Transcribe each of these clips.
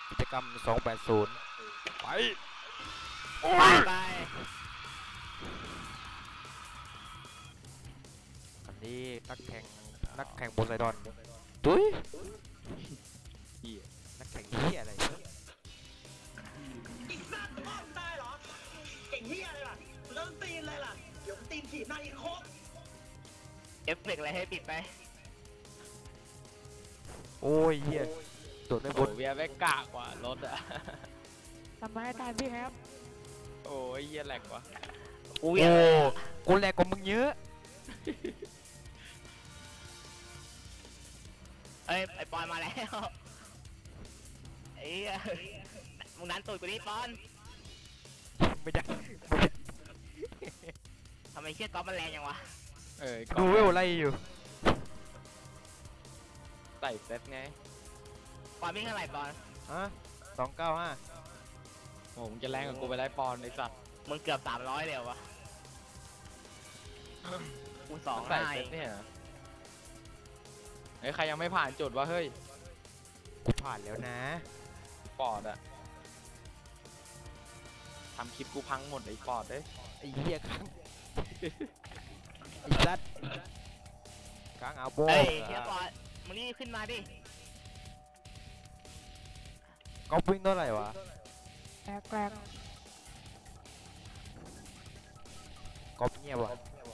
กิจกรรม280ไปไปอันนี้นักแข่งโพไซดอนตุ้ยนักแข่งเหี้ยอะไรอีกสัตว์พ่อมึงตายเหรอเก่งเฮียเลยล่ะเริ่มตีนเลยล่ะเดี๋ยวตีนถีบหน้าอีกโคตรเอฟเฟกต์อะไรให้ปิดไปโอ้ยเหี้ยโดดไม่บโอ้นเวียไม่กะกว่ารถอะทำไมตายพี่ครับโอ้ยเหี้ยแหลกว่ะกูโอ้เวียนเลยอะกูแรงกว่ามึงเยอะเอ้ยไอปอนมาแล้วไอ้เหี้ยมึงดันตูดกูนี่ปอนไม่ได้ทำไมเชือกก๊อฟมันแรงยังวะดูเวลอะไรอยู่ใส่เซ็ตไงปอนวิ่งเท่าไหร่ปอนฮะ295 โอ้มึงจะแรงกับกูไปได้ปอนไอ้สัตว์มึงเกือบ300เลยเหรอวะกูสองใส่ห้าเซ็ตเนี่ยเหรอเฮ้ยใครยังไม่ผ่านจุดวะเฮ้ยกูผ่านแล้วนะปอดอะทำคลิปกูพังหมดไอ้ปอดเด้ยไอ้เหี้ยค้างไอ้สัตว์ค้างเอาโบเอ้ยเฮียปอนมึงรีบขึ้นมาดิก็วิ่งเท่าไหร่วะแกลกแกลกก็เงียบวะ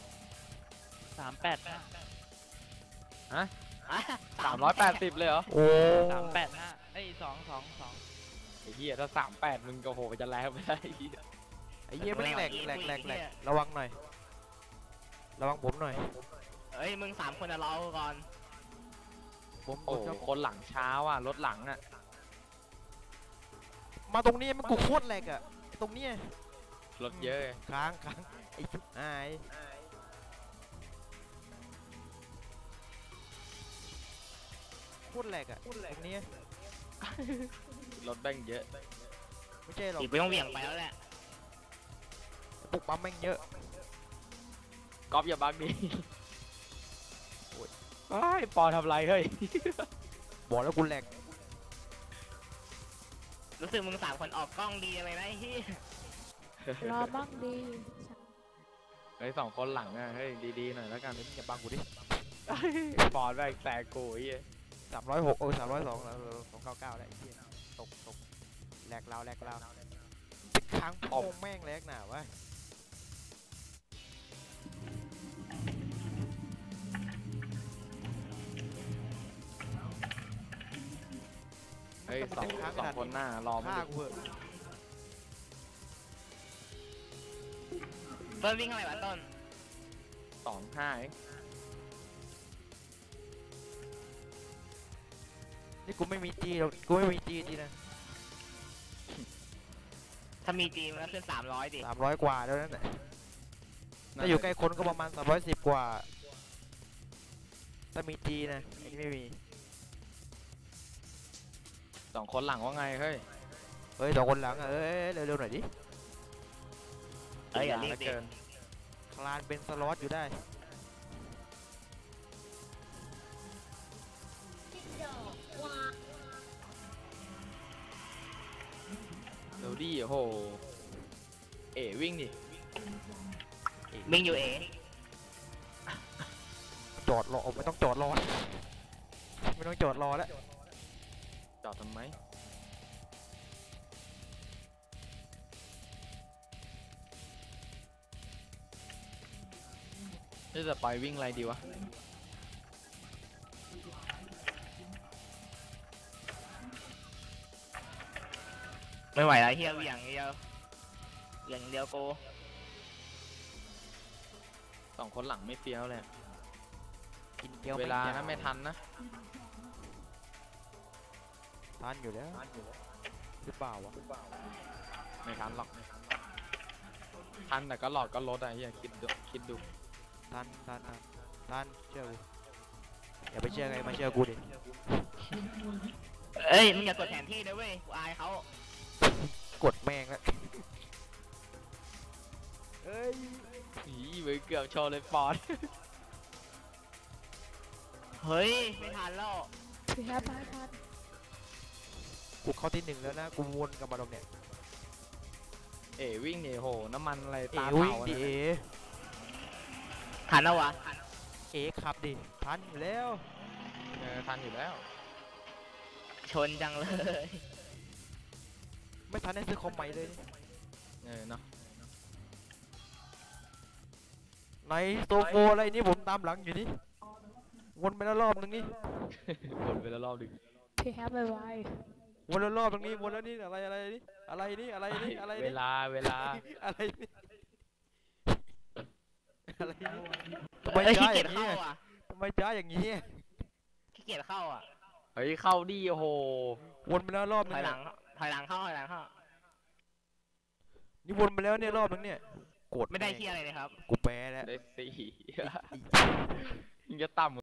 385 อ่ะ 380เลยเหรอโอ้ 385ไอ้222 ไอ้เหี้ยถ้า38มึงก็โหจะแรงไปได้ไอ้เหี้ยไอ้เหี้ยไม่งแหลกระวังหน่อยระวังผมหน่อยเอ้ยมึง3คนอะรอกูก่อนผมโอ้คนหลังช้าว่ะรถหลังอะมาตรงนี้มันกูโคตรแหลกอะตรงเนี้ยรถเยอะค้างไอ้ชุบหายโคตรแหลกอะตรงเนี้ยรถแบ่งเยอะไม่ใช่หรอกอีกไม่ต้องเหวี่ยงไปแล้วแหละปุกปั๊มแม่งเยอะก๊อฟอย่าบักดิไอ้ยปอทำไรเฮ้ยบอกแล้วกูแหลกรู้สึกมึง3คนออกกล้องดีอะไรนะไอ้เหี้ยรอบ้างดีเฮ้ย2คนหลังอะเฮ้ยดีๆหน่อยแล้วกันอย่าบังกูดิปอดแม่งแตกกูไอ้เหี้ย 306302แล้ว299แล้วไอ้เหี้ยตกแหลกเราค้างโป่งแม่งแหลกหนาวะเฮ้ยสองคนหน้ารอไม่ฆ่าได้กูเหอะต้นวิ่งเท่าไหร่วะต้น 25เองนี่กูไม่มีจีหรอกกูไม่มีจีนะถ้ามีจีมันก็ขึ้น300ดิ 300กว่าแล้วนั่นแหละถ้าอยู่ใกล้คนก็ประมาณ310กว่าถ้ามีจีนะไอ้นี่ไม่มี 2คนหลังว่าไงเฮ้ยเฮ้ย2 คนหลังอะเอ้ยเร็วๆหน่อยดิเอ้ยอย่ารีบเหลืดิเกินคลานเป็นสล็อตอยู่ได้เร็วดิโอ้โหเอ๋วิ่งดิวิ่งอยู่เอจอดรอไม่ต้องจอดรอไม่ต้องจอดรอแล้วจอดทำไมนี่จะไปวิ่งอะไรดีวะไม่ไหวแล้วเฮียเหวี่ยงเดียวเหวี่ยงเดียวกู 2คนหลังไม่เฟี้ยวเลยกินเกี๊ยวเวลาแงนะไม่ทันนะทันอยู่แล้วหรือเปล่าวะไม่ทันหรอกทันแต่ก็หลอดก็ลดอะเฮียคิดดูทันเชื่อกูอย่าไปเชื่อใครมาเชื่อกูดิเอ้ยมึงอย่ากดแผนที่นะเว้ยกูอายเขากดแม่งแล้วเอ้ยอีมือเกือบโชว์เลยปอดเฮ้ยไม่ทันแล้วพี่ครับไปทันกูเข้าที่หนึ่งแล้วนะกูวนกลับมาตรงเนี้ยเอ๋วิ่งหนีโหน้ำมันอะไรเอ๋ตาวิ่งเผาดินะเอ๋ทันแล้ววะเอ๋ขับดิทันอยู่แล้วทันอยู่แล้วชนจังเลยไม่ทันได้ซื้อคอมใหม่เลยเนาะในโตโกอะไรนี่ผมตามหลังอยู่นี่วนไปแล้วรอบนึงนี่วนไปแล้วรอบดึงพี่แฮปไววนแล้วรอบนึงนี่วนแล้วนี่อะไรนี่อะไรนี่อะไรนี่อะไรเวนี่ลาอะไรนี่อะไรนี่ทำไมเอ้ยขี้ช้าอเกียจย่างนี้เข้าอะอ่ะทำไมช้าอย่างนี้อะขี้เกียจเข้าอ่ะเฮ้ยเข้าดิโอ้โหวนไปแล้วรอบนึถงอยหลัเนี่ยงถอยหลังเข้าถอยหลังเข้านี่วนไปแล้วเนี่ยรอบนึงเนี่ยกดไม่ได้แงที่อะไรเลยครับกูแพ้แล้วได้สี่ ยังจะต่ำ